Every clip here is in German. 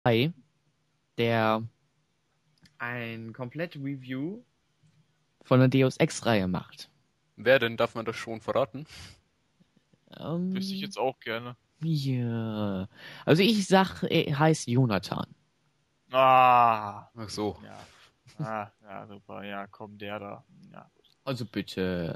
3, der ein komplett Review von der Deus Ex-Reihe macht. Wer denn? Darf man das schon verraten? Wüsste ich jetzt auch gerne. Ja. Also ich sag, er heißt Jonathan. Ah, Ach so. ja. Ja, super. Ja, komm, der da. Ja, gut. Also bitte.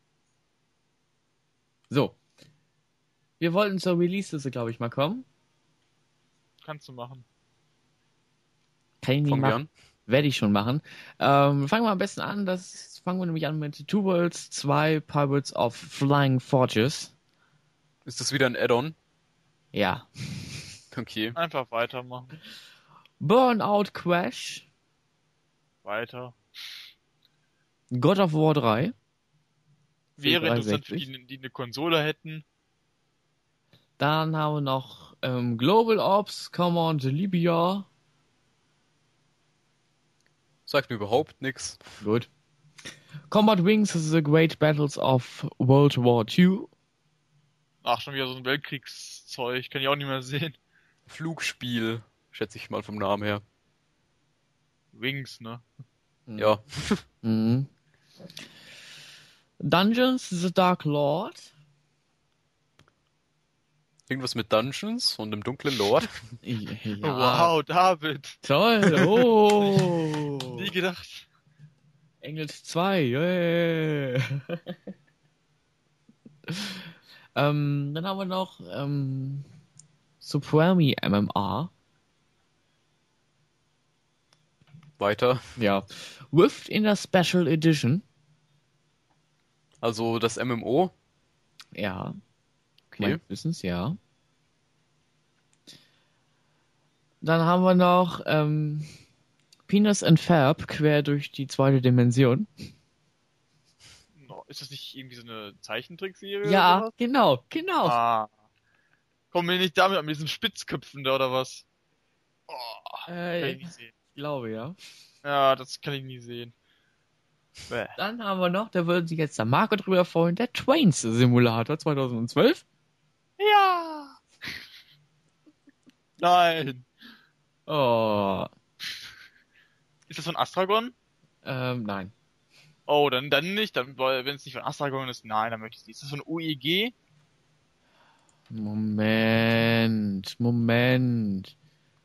So. Wir wollten zur Release-Liste, glaube ich, mal kommen. Kannst du machen. Kann ich nicht Fangen wir machen. an. Werde ich schon machen. Fangen wir am besten an. Fangen wir nämlich an mit Two Worlds 2 Pirates of Flying Forges. Ist das wieder ein Add-on? Ja. Okay. Einfach weitermachen. Burnout Crash. Weiter. God of War 3. Wäre interessant für 360. die eine Konsole hätten. Dann haben wir noch Global Ops Command Libya. Sagt mir überhaupt nichts. Gut. Combat Wings The Great Battles of World War II. Ach, schon wieder so ein Weltkriegszeug. Kann ich auch nicht mehr sehen. Flugspiel, schätze ich mal vom Namen her. Wings, ne? Ja. Mhm. Dungeons The Dark Lord. Irgendwas mit Dungeons und dem dunklen Lord. Ja, Wow, David. toll. Oh. Nie gedacht. Engels 2. Yeah. Dann haben wir noch Supreme MMR. Weiter. Ja. Rift in der Special Edition. Also das MMO. Ja. Okay. Meines Wissens, ja. Dann haben wir noch Penis and Ferb quer durch die zweite Dimension. No, ist das nicht irgendwie so eine Zeichentrickserie oder Ja, sowas? genau. Ah. Kommen wir nicht damit an mit diesen Spitzköpfen da oder was? Oh, kann ich Ich nicht sehen. glaube, ja. Ja, das kann ich nie sehen. Bäh. Dann haben wir noch, da würden sich jetzt der Marco drüber freuen, der Trains Simulator 2012. Ja! Nein! Oh, Ist das von Astragon? nein. Oh, dann nicht. Dann, wenn es nicht von Astragon ist, nein, dann möchte ich es nicht. Ist das von UEG? Moment.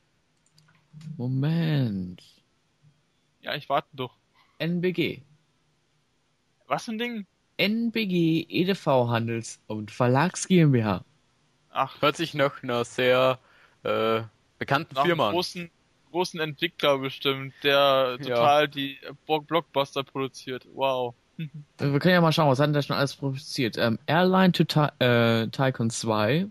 Ja, ich warte doch. NBG. Was für ein Ding? NBG EDV Handels- und Verlags GmbH. Ach, Hört sich nach einer sehr bekannten nach einem Firma an. großen Entwickler bestimmt, der Ja. total die Blockbuster produziert. Wow. Wir können ja mal schauen, was hat denn der schon alles produziert? Airline to Tycoon 2.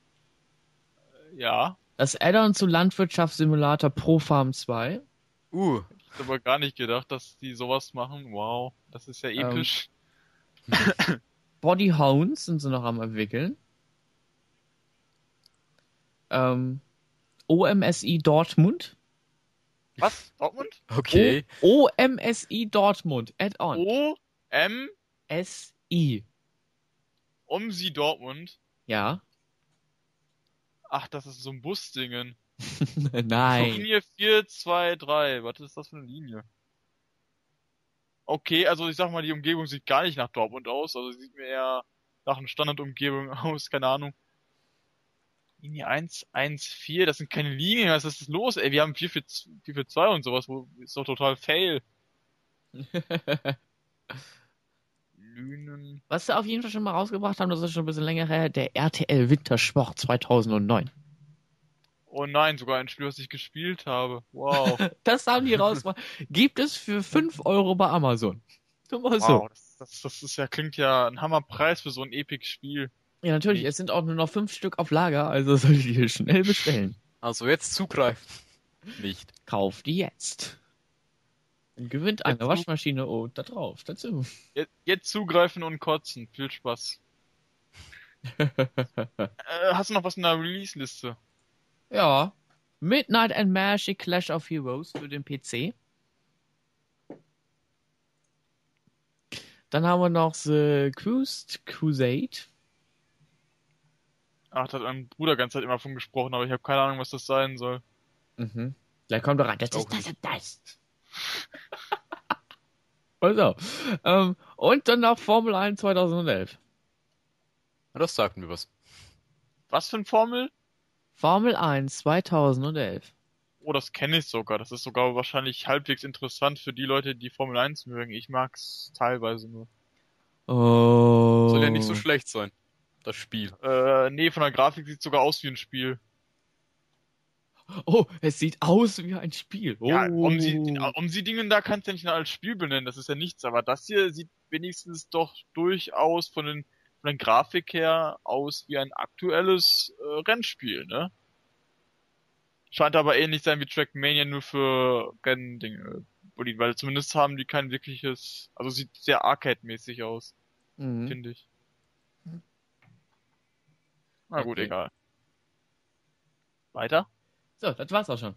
Ja, Das Add-on zu Landwirtschaftssimulator Pro Farm 2. ich hab aber gar nicht gedacht, dass die sowas machen. Wow, das ist ja episch. Body Hounds sind sie noch am entwickeln. OMSI Dortmund. Was? Dortmund? Okay. OMSI Dortmund. Add-on. O-M SI. Omsi Dortmund. Ja. Ach, das ist so ein Busdingen. Nein. Linie 423. Was ist das für eine Linie? Okay, also ich sag mal, die Umgebung sieht gar nicht nach Dortmund aus. Also sie sieht mir eher nach einer Standardumgebung aus. Keine Ahnung. Linie 114, das sind keine Linien. Was ist das los? Ey, wir haben 442 und sowas. Ist doch total fail. Lünen. Was sie auf jeden Fall schon mal rausgebracht haben, das ist schon ein bisschen länger her, der RTL Wintersport 2009. Oh nein, sogar ein Spiel, was ich gespielt habe. Wow. Das haben die rausgebracht. Gibt es für 5 € bei Amazon. Nur mal so. Wow, das ist ja, klingt ja ein Hammerpreis für so ein Epic-Spiel. Ja, natürlich, es sind auch nur noch 5 Stück auf Lager, also solltet ihr schnell bestellen. Also jetzt zugreifen. Nicht. Kauft die jetzt. Und gewinnt eine Jetzt Waschmaschine und da drauf, dazu. Jetzt zugreifen und kotzen. Viel Spaß. Hast du noch was in der Release-Liste? Ja. Midnight and Magic Clash of Heroes für den PC. Dann haben wir noch The Cursed Crusade. Ach, da hat mein Bruder ganze Zeit immer von gesprochen, aber ich habe keine Ahnung, was das sein soll. Mhm. Gleich kommt doch rein. Das Auch ist das und das. Also, und dann noch Formel 1 2011. Na, das sagt mir was. Was für ein Formel? Formel 1 2011. Oh, das kenne ich sogar. Das ist sogar wahrscheinlich halbwegs interessant für die Leute, die Formel 1 mögen. Ich mag's teilweise nur. Oh. Soll ja nicht so schlecht sein, das Spiel. Nee, von der Grafik sieht's sogar aus wie ein Spiel. Oh, es sieht aus wie ein Spiel. Oh. Ja, Dingen da kannst du ja nicht nur als Spiel benennen, das ist ja nichts, aber das hier sieht wenigstens doch durchaus von der Grafik her aus wie ein aktuelles Rennspiel, ne? Scheint aber ähnlich sein wie Trackmania, nur für Renndinge, weil zumindest haben die kein wirkliches, also sieht sehr Arcade-mäßig aus, Mhm. finde ich. Na gut, Okay. egal. Weiter? So, das war's auch schon.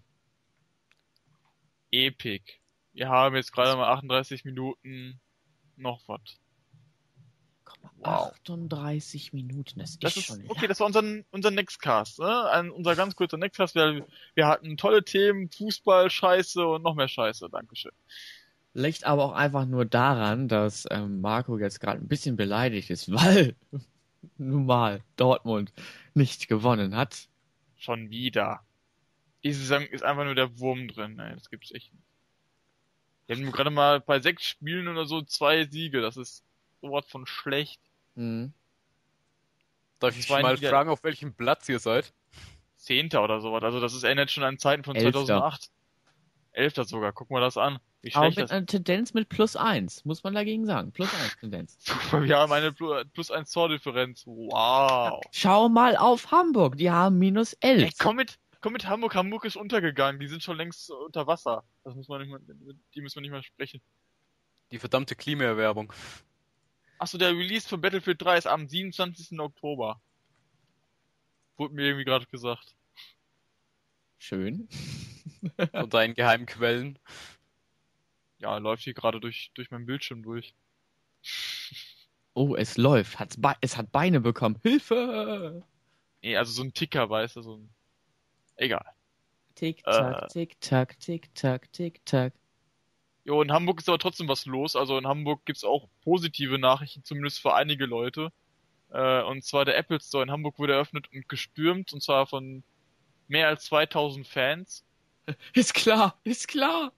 Epic. Wir haben jetzt gerade mal 38 Minuten noch was. Komm, Wow. 38 Minuten, das Das ist ist, schon okay, das war unser Nextcast, ne? Unser ganz kurzer Nextcast. Wir hatten tolle Themen, Fußball, Scheiße und noch mehr Scheiße. Dankeschön. Liegt aber auch einfach nur daran, dass Marco jetzt gerade ein bisschen beleidigt ist, weil nun mal Dortmund nicht gewonnen hat. Schon wieder. Diese Saison ist einfach nur der Wurm drin, ey. Das gibt's echt nicht. Wir haben gerade mal bei 6 Spielen oder so 2 Siege. Das ist sowas von schlecht. Mhm. Darf ich Zwei mal Nieder- fragen, auf welchem Platz ihr seid? 10. oder sowas. Also das ist erinnert schon an Zeiten von 11. 2008. 11. sogar. Guck mal das an. Wie Aber schlecht mit das einer Tendenz mit +1, muss man dagegen sagen. +1 Tendenz. ist. Wir haben eine plus 1 Tordifferenz. Wow. Schau mal auf Hamburg, die haben -11. Ey, komm mit Hamburg. Hamburg ist untergegangen. Die sind schon längst unter Wasser. Die müssen wir nicht mal sprechen. Die verdammte Klimaerwerbung. Achso, der Release von Battlefield 3 ist am 27. Oktober. Wurde mir irgendwie gerade gesagt. Schön. Von deinen geheimen Quellen. Ja, läuft hier gerade durch meinen Bildschirm durch. Oh, es läuft. Es hat Beine bekommen. Hilfe! Nee, also so ein Ticker, weißt du, so ein... Egal. Tick, tack, tick, tack, tick, tack, tick, tack. Jo, in Hamburg ist aber trotzdem was los. Also in Hamburg gibt's auch positive Nachrichten, zumindest für einige Leute. Und zwar der Apple Store in Hamburg wurde eröffnet und gestürmt, und zwar von mehr als 2000 Fans. Ist klar, ist klar.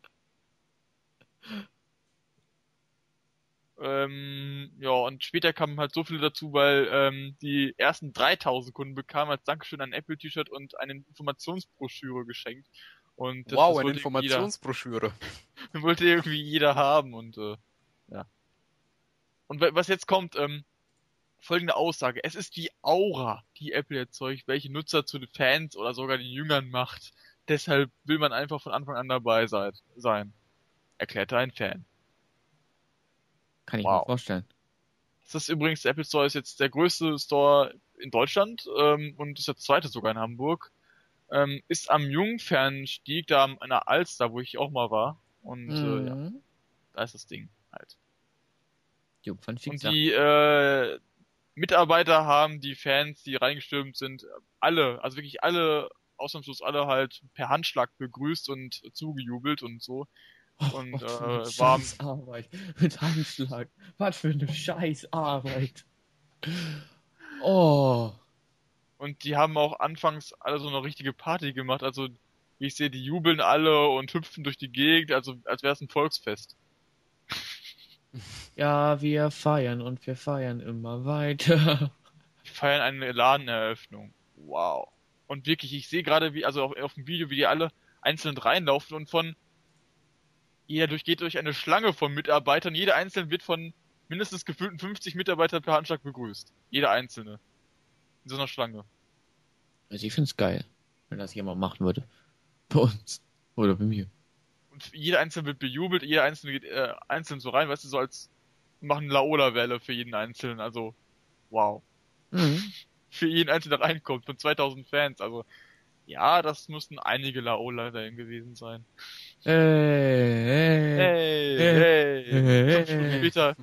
Ja, und später kamen halt so viele dazu, weil die ersten 3000 Kunden bekamen als Dankeschön ein Apple-T-Shirt und eine Informationsbroschüre geschenkt. Und das Wow, eine wollte irgendwie Informationsbroschüre. wollte irgendwie jeder haben und ja. Und was jetzt kommt, folgende Aussage. Es ist die Aura, die Apple erzeugt, welche Nutzer zu den Fans oder sogar den Jüngern macht. Deshalb will man einfach von Anfang an dabei sein. Erklärte ein Fan. Kann ich Wow. mir vorstellen. Das ist übrigens, der Apple Store ist jetzt der größte Store in Deutschland und ist der zweite sogar in Hamburg. Ist am Jungfernstieg, da an der Alster, wo ich auch mal war. Und ja, da ist das Ding halt. Jungfernstieg Und sagt, die Mitarbeiter haben die Fans, die reingestürmt sind, alle, also wirklich alle, ausnahmslos alle halt per Handschlag begrüßt und zugejubelt und so. Und was für eine war Scheißarbeit. Mit Handschlag. Was für eine Scheißarbeit. Oh. und die haben auch anfangs alle so eine richtige Party gemacht. Also wie ich sehe, die jubeln alle und hüpfen durch die Gegend, also als wäre es ein Volksfest. Ja, wir feiern und wir feiern immer weiter. Die feiern eine Ladeneröffnung. Wow. Und wirklich, ich sehe gerade, wie, also auf dem Video, wie die alle einzeln reinlaufen und jeder geht durch eine Schlange von Mitarbeitern. Jeder einzelne wird von mindestens gefühlten 50 Mitarbeitern per Handschlag begrüßt. Jeder einzelne. In so einer Schlange. Also ich find's geil, wenn das jemand machen würde. Bei uns. Oder bei mir. Und jeder einzelne wird bejubelt, jeder einzelne geht einzeln so rein, weißt du, so als machen Laola-Welle für jeden einzelnen. Also, wow. Mhm. Für jeden einzelnen, der reinkommt, von 2000 Fans. Also, ja, das mussten einige Laola dahin gewesen sein. Hey. Hey. 5 Stunden später.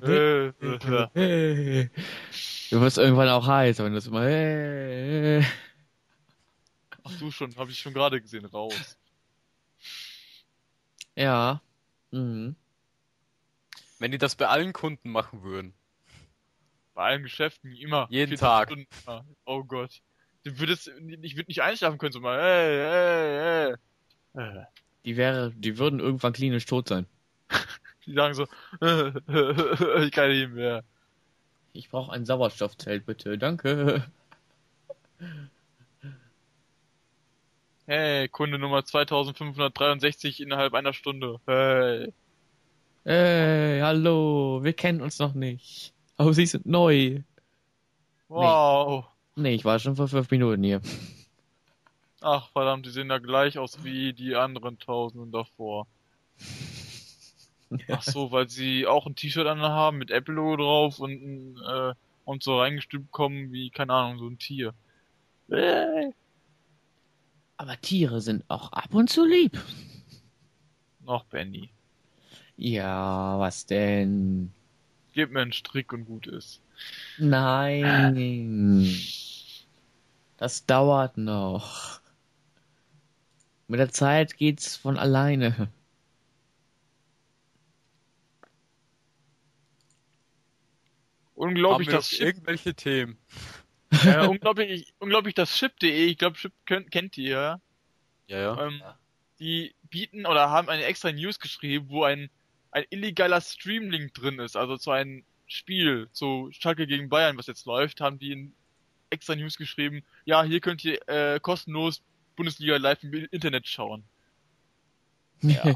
Du wirst irgendwann auch heiß, wenn du es immer. Ach du schon, habe ich schon gerade gesehen, raus. Ja. Mhm. Wenn die das bei allen Kunden machen würden. Bei allen Geschäften immer. Jeden 40 Tag. Stunden. Ja. Oh Gott. Ich würde nicht einschlafen können, so mal, hey, hey, hey. Die würden irgendwann klinisch tot sein. Die sagen so, ich kann nicht mehr. Ich brauche ein Sauerstoffzelt, bitte. Danke. Hey, Kunde Nummer 2563 innerhalb einer Stunde. Hey. Hey, hallo. Wir kennen uns noch nicht. Aber Sie sind neu. Nee, Wow. nee, ich war schon vor 5 Minuten hier. Ach, verdammt, die sehen ja gleich aus wie die anderen Tausenden davor. Ach so, weil sie auch ein T-Shirt anhaben mit Apple-Logo drauf und so reingestülpt kommen wie, keine Ahnung, so ein Tier. Aber Tiere sind auch ab und zu lieb. Noch Benny. Ja, was denn? Gib mir einen Strick und gut ist. Nein. Das dauert noch. Mit der Zeit geht's von alleine. Haben Unglaublich, wir das noch Chip, irgendwelche Themen? unglaublich das Chip.de, ich glaube, Chip kennt ihr, ja? Ja, ja. Ja. Die bieten oder haben eine extra News geschrieben, wo ein illegaler Stream-Link drin ist, also zu einem Spiel, zu Schalke gegen Bayern, was jetzt läuft, haben die in extra News geschrieben, ja, hier könnt ihr kostenlos Bundesliga live im Internet schauen. Ja,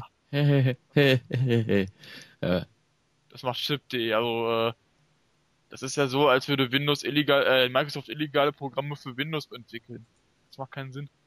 Äh, das macht Chip.de, also das ist ja so, als würde Microsoft illegale Programme für Windows entwickeln. Das macht keinen Sinn.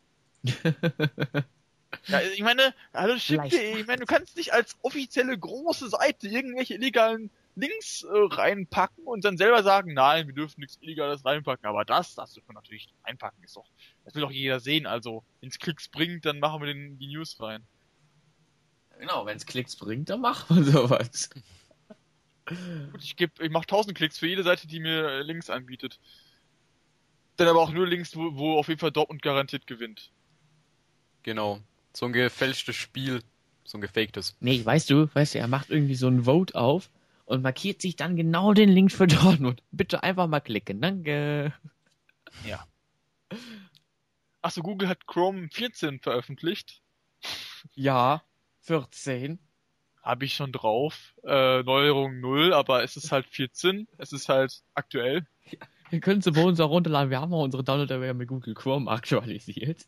Ja, ich meine, hallo Vielleicht. Chip.de, ich meine, du kannst nicht als offizielle große Seite irgendwelche illegalen Links reinpacken und dann selber sagen, nein, wir dürfen nichts Illegales reinpacken. Aber das dürfen wir natürlich reinpacken, das will doch jeder sehen. Also, wenn es Klicks bringt, dann machen wir die News rein. Genau, wenn es Klicks bringt, dann machen wir sowas. Gut, ich mach 1000 Klicks für jede Seite, die mir Links anbietet. Dann aber auch nur Links, wo auf jeden Fall Dortmund garantiert gewinnt. Genau. So ein gefälschtes Spiel. So ein gefaktes. Nee, weißt du, er macht irgendwie so ein Vote auf und markiert sich dann genau den Link für Dortmund. Bitte einfach mal klicken, danke. Ja. Achso, Google hat Chrome 14 veröffentlicht. Ja, 14. Habe ich schon drauf. Neuerung 0, aber es ist halt 14. Es ist halt aktuell. Ihr könnt sie bei uns auch runterladen. Wir haben auch unsere Download-Area mit Google Chrome aktualisiert.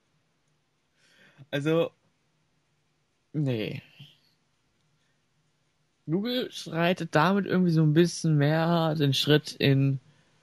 Also, nee. Google schreitet damit irgendwie so ein bisschen mehr den Schritt in,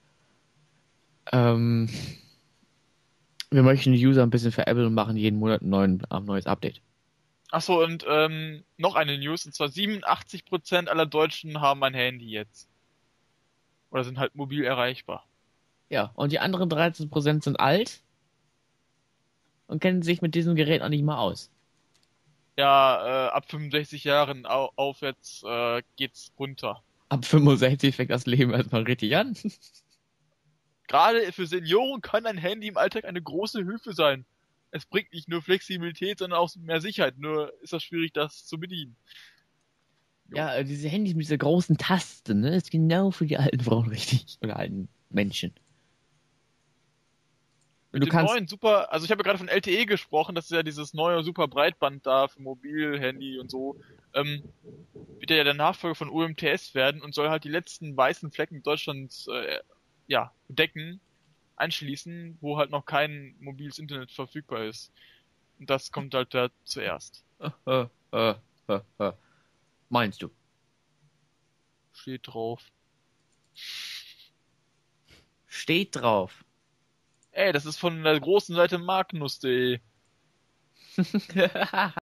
ähm, wir möchten die User ein bisschen veräppeln und machen jeden Monat ein neues Update. Achso, und noch eine News, und zwar 87% aller Deutschen haben ein Handy jetzt. Oder sind halt mobil erreichbar. Ja, und die anderen 13% sind alt und kennen sich mit diesem Gerät auch nicht mal aus. Ja, ab 65 Jahren aufwärts geht's runter. Ab 65 fängt das Leben erstmal richtig an. Gerade für Senioren kann ein Handy im Alltag eine große Hilfe sein. Es bringt nicht nur Flexibilität, sondern auch mehr Sicherheit. Nur ist das schwierig, das zu bedienen. Jo. Ja, diese Handys mit dieser großen Taste, ne, ist genau für die alten Frauen richtig. Oder alten Menschen. Und Mit du dem kannst, neuen super, also ich habe ja gerade von LTE gesprochen, das ist ja dieses neue super Breitband da für Mobil, Handy und so, wird ja der Nachfolger von UMTS werden und soll halt die letzten weißen Flecken Deutschlands, ja, bedecken, einschließen, wo halt noch kein mobiles Internet verfügbar ist. Und das kommt halt da zuerst. äh, äh, äh. Meinst du? Steht drauf. Steht drauf. Ey, das ist von der großen Seite Magnus.de.